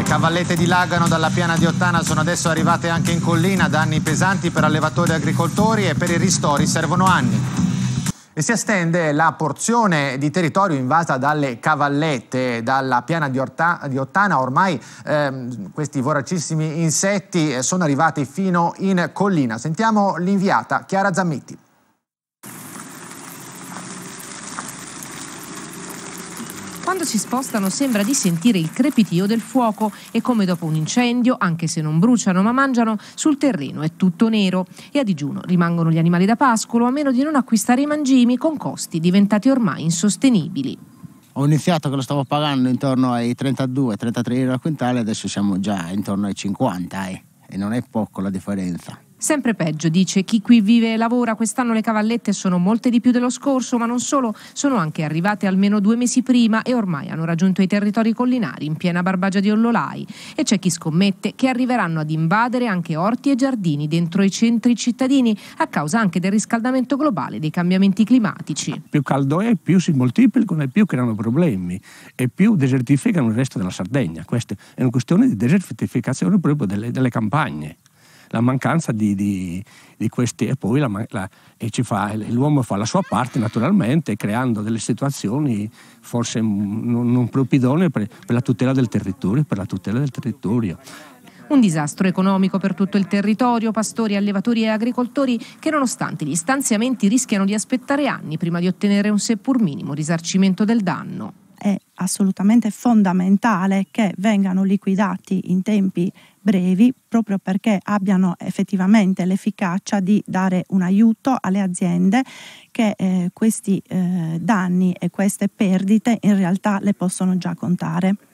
cavallette dilagano dalla piana di Ottana, sono adesso arrivate anche in collina, danni pesanti per allevatori e agricoltori e per i ristori servono anni. E si estende la porzione di territorio invasa dalle cavallette, dalla piana di Ottana. Ormai questi voracissimi insetti sono arrivati fino in collina. Sentiamo l'inviata Chiara Zammitti. Quando si spostano sembra di sentire il crepitio del fuoco e come dopo un incendio, anche se non bruciano ma mangiano, sul terreno è tutto nero e a digiuno rimangono gli animali da pascolo a meno di non acquistare i mangimi con costi diventati ormai insostenibili. Ho iniziato che lo stavo pagando intorno ai 32-33 euro al quintale, adesso siamo già intorno ai 50 e non è poco la differenza. Sempre peggio, dice chi qui vive e lavora. Quest'anno le cavallette sono molte di più dello scorso, ma non solo, sono anche arrivate almeno 2 mesi prima e ormai hanno raggiunto i territori collinari in piena Barbagia di Ollolai. E c'è chi scommette che arriveranno ad invadere anche orti e giardini dentro i centri cittadini, a causa anche del riscaldamento globale e dei cambiamenti climatici. Più caldo è, più si moltiplicano e più creano problemi e più desertificano il resto della Sardegna. Questa è una questione di desertificazione proprio delle campagne. La mancanza di questi e poi l'uomo fa la sua parte naturalmente creando delle situazioni forse non proprio idonee per la tutela del territorio, Un disastro economico per tutto il territorio, pastori, allevatori e agricoltori che nonostante gli stanziamenti rischiano di aspettare anni prima di ottenere un seppur minimo risarcimento del danno. È assolutamente fondamentale che vengano liquidati in tempi brevi proprio perché abbiano effettivamente l'efficacia di dare un aiuto alle aziende che questi danni e queste perdite in realtà le possono già contare.